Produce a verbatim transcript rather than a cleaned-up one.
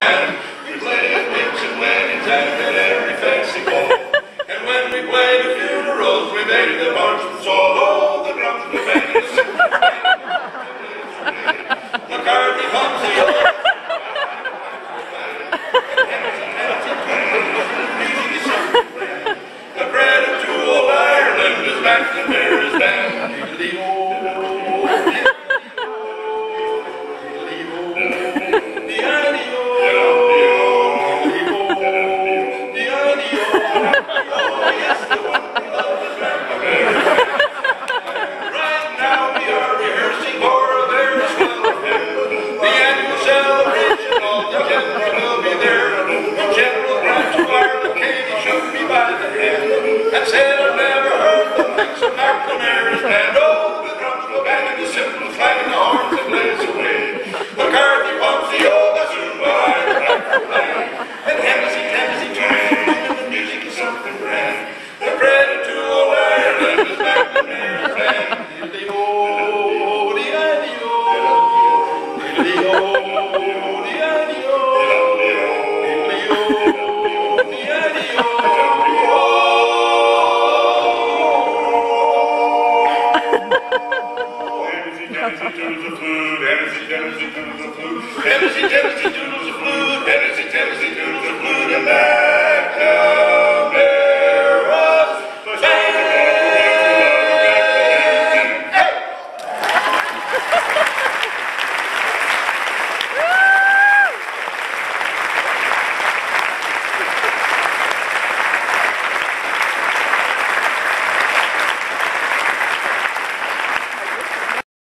We played dips and weddings and at every fancy ball. And when we played the funerals, we made the marchman's all. Oh, the drums were banging, the cymbals were banging. McCarthy humps the old. The credit to old Ireland is back and there is band. The old, the and said I've never heard the likes of McNamara's band. Oh, the drums go banging, the cymbals clanging, the horns that blaze away. McCarthy pumps the old bassoon while I'm back for playing. And Hennessy, Tennessee, twang, and the music is something grand. The credit to old Ireland is McNamara's band. Diddly-o, di-di-o, diddly-o, di-di-o, diddly-o, di-di-o. Tennessee, Tennessee, to the flute, Tennessee, Tennessee, to the flute, Tennessee, Tennessee, to